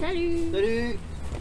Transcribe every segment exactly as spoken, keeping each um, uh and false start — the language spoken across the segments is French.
Salut. Salut.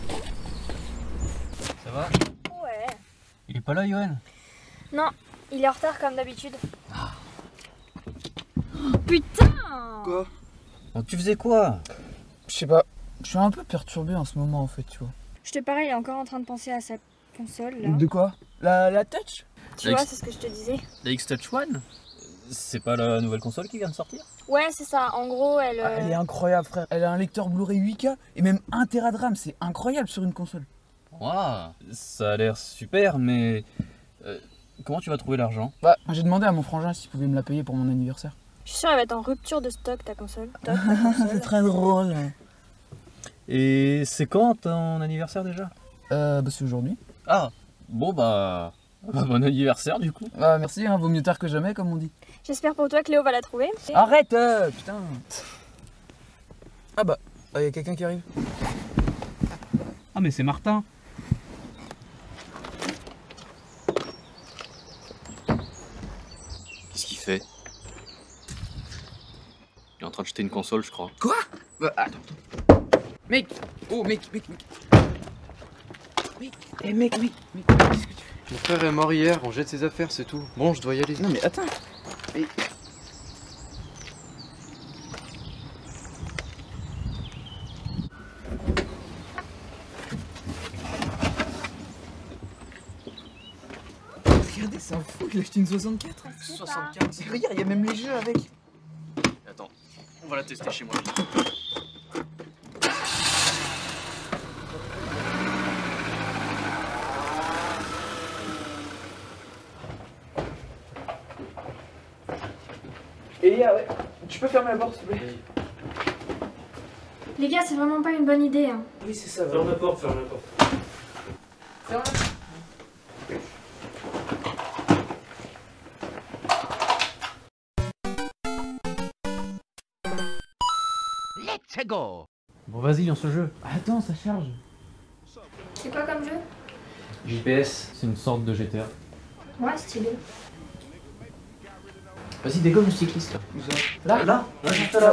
Ça va? Ouais. Il est pas là, Yoann? Non, il est en retard comme d'habitude. Ah. Oh, putain. Quoi? Bon, tu faisais quoi? Je sais pas, je suis un peu perturbé en ce moment en fait, tu vois. Je te parie, il est encore en train de penser à sa console là. De quoi? La, la Touch? Tu La vois, X... c'est ce que je te disais. La X-Touch One? C'est pas la nouvelle console qui vient de sortir? Ouais, c'est ça. En gros, elle. Ah, elle est incroyable, frère. Elle a un lecteur Blu-ray huit K et même un téra de RAM. C'est incroyable sur une console. Waouh, ça a l'air super, mais euh, comment tu vas trouver l'argent? Bah, j'ai demandé à mon frangin s'il pouvait me la payer pour mon anniversaire. Je suis sûre, elle va être en rupture de stock ta console. Top, ta console. C'est très drôle. Et c'est quand ton anniversaire déjà? Euh, bah c'est aujourd'hui. Ah, bon bah... bah bon anniversaire du coup. Bah merci, hein, vaut mieux tard que jamais comme on dit. J'espère pour toi que Léo va la trouver. Arrête, euh, putain. Ah bah, il y a quelqu'un qui arrive. Ah mais c'est Martin. Qu'est-ce qu'il fait? Il est en train de jeter une console, je crois. Quoi? Bah attends, attends. Mec! Oh mec, mec, mec. Mec, eh mec, mec, mec, qu'est-ce que tu fais? Mon frère est mort hier, on jette ses affaires, c'est tout. Bon, je dois y aller. Non mais attends. Mais... Regardez, c'est un fou, il a acheté une soixante-quatre. soixante-quatre. Regarde, il y a même les jeux avec. Attends, on va la tester chez moi. Elia, ouais, tu peux fermer la porte s'il te plaît? Les gars, c'est vraiment pas une bonne idée. Hein. Oui, c'est ça. Ferme la porte, ferme la porte. Ferme la porte. Let's go. Bon vas-y, lance le jeu. Attends, ça charge. C'est quoi comme jeu? J P S, c'est une sorte de G T A. Ouais, stylé. Vas-y, dégomme le cycliste là. Où ça? Là? Là, là, juste là.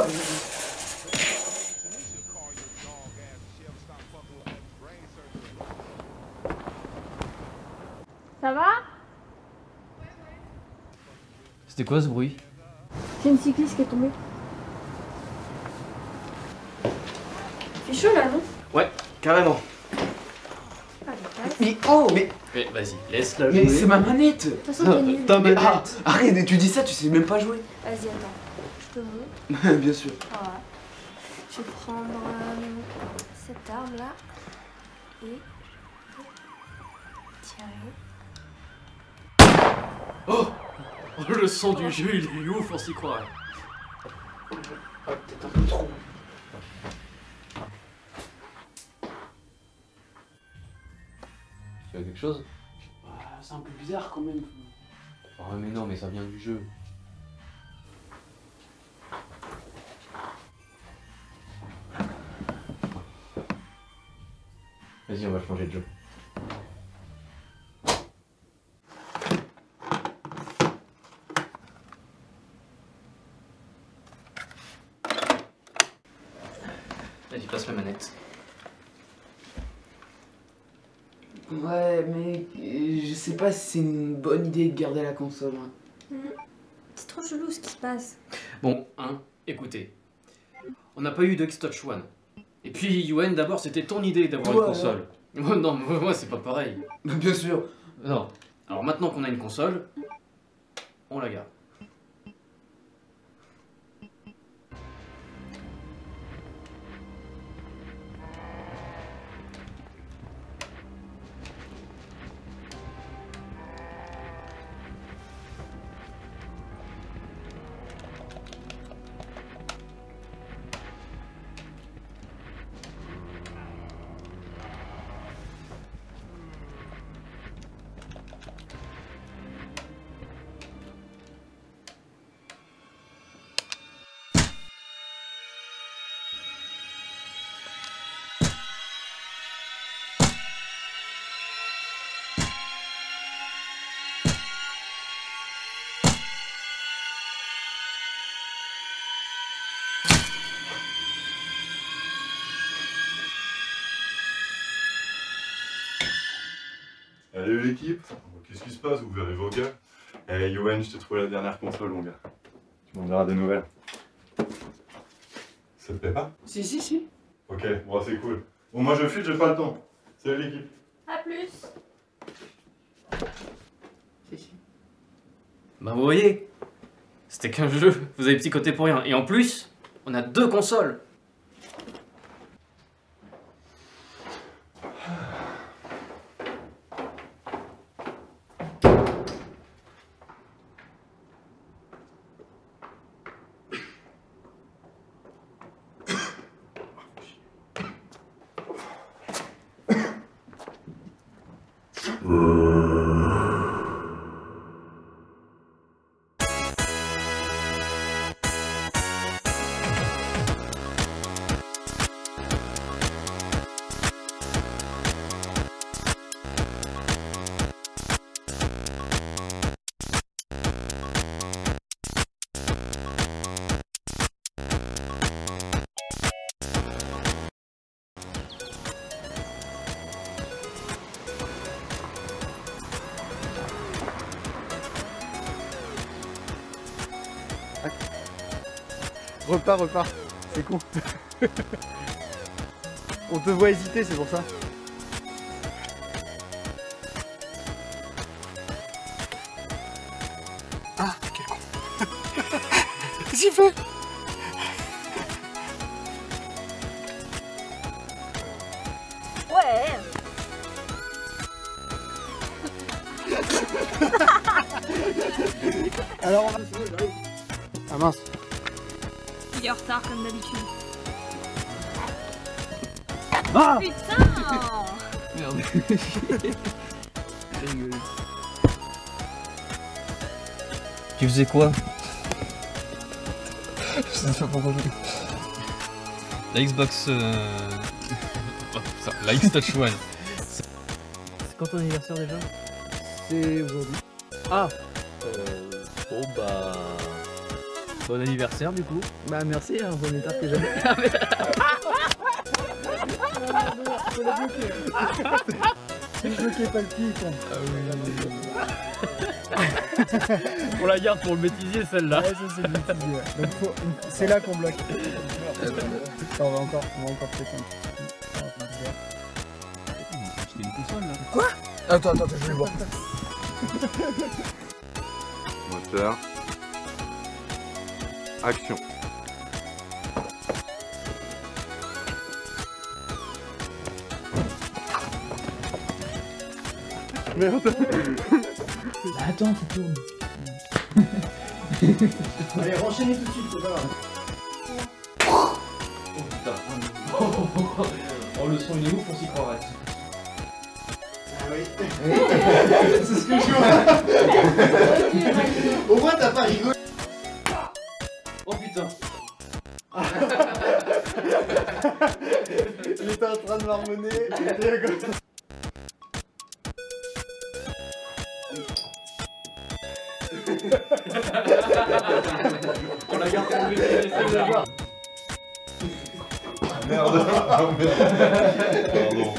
Ça va? C'était quoi ce bruit? C'est une cycliste qui est tombée. C'est chaud là, non? Ouais, carrément. Ah, mais Mais oh, mais, Mais vas-y, laisse-la mais c'est ma manette. de toute façon, t'es nul. Ta Mais, ah, manette. arrête, tu dis ça, tu sais même pas jouer. Vas-y, attends. Je peux vous. Bien sûr. Voilà. Je vais prendre euh, cette arme là et tirer. Oh, le son du jeu, il est ouf, on s'y croit. Ah, peut-être un peu trop. Tu as quelque chose? Ah, c'est un peu bizarre quand même. Oh mais non, mais ça vient du jeu. Vas-y, on va changer de jeu. Vas-y, passe la manette. Ouais, mais euh, je sais pas si c'est une bonne idée de garder la console. Hein. C'est trop chelou ce qui se passe. Bon, hein, écoutez. On n'a pas eu de X-Touch One. Et puis, Yoann, d'abord, c'était ton idée d'avoir Ouais, une console. Oh, non, mais moi, c'est pas pareil. Bien sûr. Non. Alors maintenant qu'on a une console, on la garde. Allez l'équipe, qu'est-ce qui se passe? Vous verrez vos gars. Eh Yoann, je t'ai trouvé la dernière console mon gars. Tu m'en diras des nouvelles. Ça te plaît pas? Si, si, si. Ok, bon c'est cool. Bon moi je file, j'ai pas le temps. Salut l'équipe. A plus. Si, si. Bah vous voyez, c'était qu'un jeu, vous avez psychoté pour rien. Et en plus, on a deux consoles. Repars, repars, c'est con. On te voit hésiter, c'est pour ça. Ah, quel con. J'y fais. Ouais. Alors on va... Ah mince. Il est en retard comme d'habitude. Ah Putain. Merde. Tu faisais quoi? Je sais pas pourquoi je... La Xbox... Euh... oh, putain, la X-Touch One. C'est quand ton anniversaire déjà? C'est aujourd'hui. Ah euh, Bon bah... Bon anniversaire du coup. Bah merci, hein, bon état que jamais. C'est le jeu qui est pas le pire. Ah oui. On la garde pour le bêtisier celle-là. Ouais, ça c'est le bêtisier. Ouais. Donc faut... c'est là qu'on bloque. Attends, on va encore, on va encore péter un petit peu. C'était une console là. Quoi? Attends, attends, je vais le voir. Moteur. Action. Merde. Bah attends, tu tournes. Allez, renchaînez tout de suite, c'est pas grave. Oh putain. Oh le son il est ouf, on s'y croirait. Ah oui. C'est ce que je vois. Au moins t'as pas rigolé. Oh putain. Il était en train de marmonner. Et à côté. On la garde pour le bêtisier, c'est bien. Merde. Pardon.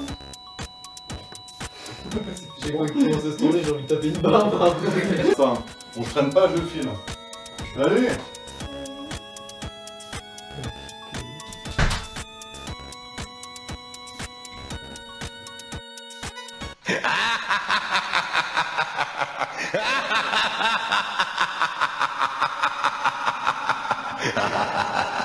J'ai cru qu'il commençait à se tourner, j'ai envie de taper une barbe. Enfin, on se traîne pas, je filme. Allez. Ha ha ha ha ha!